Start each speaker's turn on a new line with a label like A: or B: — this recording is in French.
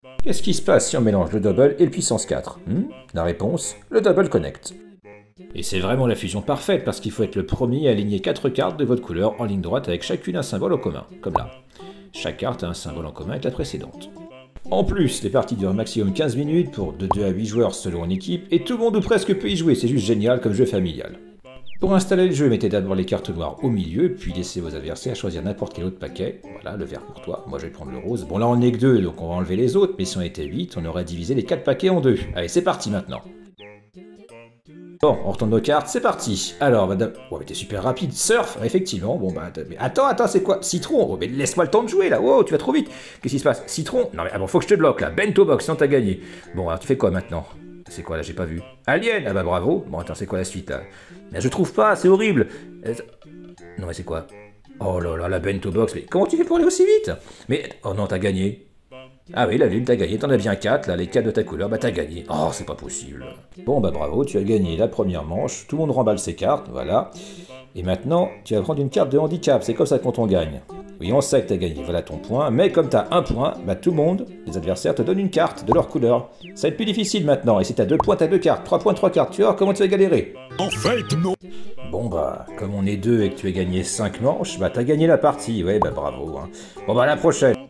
A: Qu'est-ce qui se passe si on mélange le double et le puissance 4? La réponse, le double connect. Et c'est vraiment la fusion parfaite parce qu'il faut être le premier à aligner 4 cartes de votre couleur en ligne droite avec chacune un symbole en commun, comme là. Chaque carte a un symbole en commun avec la précédente. En plus, les parties durent maximum 15 minutes pour de 2 à 8 joueurs selon une équipe, et tout le monde ou presque peut y jouer, c'est juste génial comme jeu familial. Pour installer le jeu, mettez d'abord les cartes noires au milieu, puis laissez vos adversaires choisir n'importe quel autre paquet. Voilà, le vert pour toi, moi je vais prendre le rose. Bon là on n'est que 2, donc on va enlever les autres, mais si on était 8, on aurait divisé les 4 paquets en 2. Allez, c'est parti maintenant. Bon, on retourne nos cartes, c'est parti. Alors, madame... Oh, mais t'es super rapide. Surf, effectivement. Bon, bah... Mais attends, c'est quoi? Citron. Oh, mais laisse-moi le temps de jouer, là. Oh, tu vas trop vite. Qu'est-ce qui se passe? Citron. Non, mais ah bon, faut que je te bloque, là. Bento box, sinon t'as gagné. Bon, alors tu fais quoi, maintenant? C'est quoi, là? J'ai pas vu. Alien. Ah bah, bravo. Bon, attends, c'est quoi la suite, là? Mais je trouve pas, c'est horrible. Non, mais c'est quoi? Oh là là, la bento box. Mais comment tu fais pour aller aussi vite? Mais... Oh non, t'as gagné. Ah oui, la lune, t'as gagné, t'en as bien 4, là, les 4 de ta couleur, bah t'as gagné. Oh, c'est pas possible. Bon, bah bravo, tu as gagné la première manche, tout le monde remballe ses cartes, voilà. Et maintenant, tu vas prendre une carte de handicap, c'est comme ça quand on gagne. Oui, on sait que t'as gagné, voilà ton point, mais comme t'as un point, bah tout le monde, les adversaires, te donnent une carte de leur couleur. Ça va être plus difficile maintenant, et si t'as 2 points, t'as 2 cartes, 3 points, 3 cartes, tu vois comment tu vas galérer.
B: En fait, non.
A: Bon bah, comme on est 2 et que tu as gagné 5 manches, bah t'as gagné la partie, ouais bah bravo. Hein. Bon bah à la prochaine.